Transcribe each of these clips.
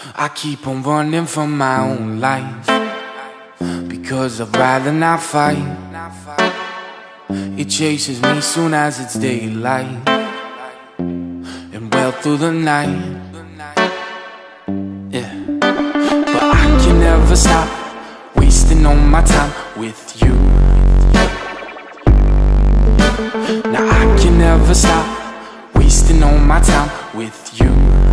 I keep on running from my own life because I'd rather not fight. It chases me soon as it's daylight and well through the night. Yeah, but I can never stop wasting all my time with you. Now I can never stop wasting all my time with you.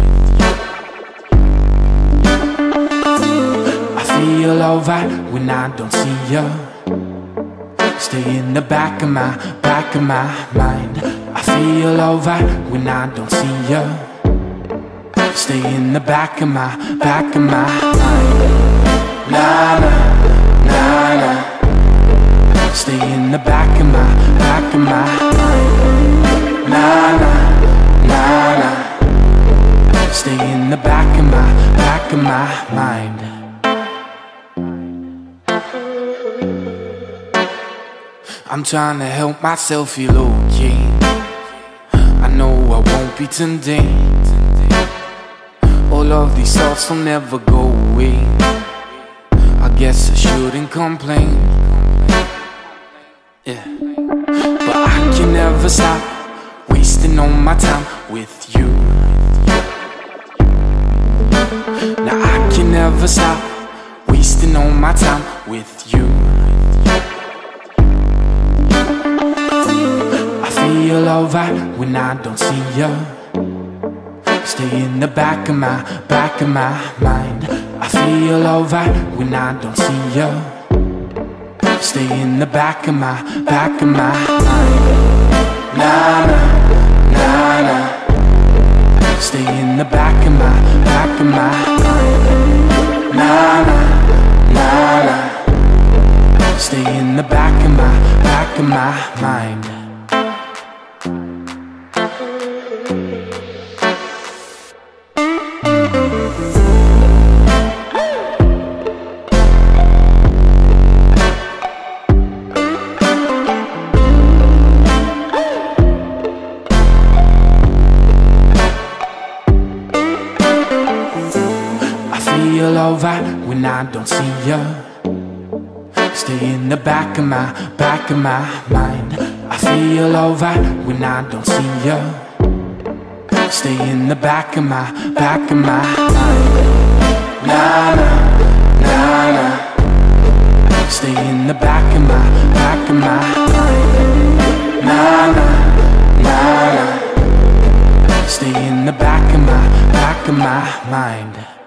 I feel alright when I don't see you. Stay in the back of my mind. I feel alright when I don't see you. Stay in the back of my mind. Nah, nah, nah, nah. Stay in the back of my mind. Nah, nah, nah, nah. Stay in the back of my mind. I'm trying to help myself feel okay. I know I won't be today. All of these thoughts will never go away. I guess I shouldn't complain. Yeah, but I can never stop wasting all my time with you. Now I can never stop wasting all my time with you. I feel alright when I don't see you. Stay in the back of my mind. I feel alright when I don't see you. Stay in the back of my mind. Nah, nah, nah, nah. Stay in the back of my mind. Nah, nah, nah, nah. Stay in the back of my mind. Feel alright when I don't see you. Stay in the back of my mind. I feel alright when I don't see you. Stay in the back of my mind. Nah, nah, nah, nah. Stay in the back of my mind. Nah, nah, nah, nah. Stay in the back of my mind.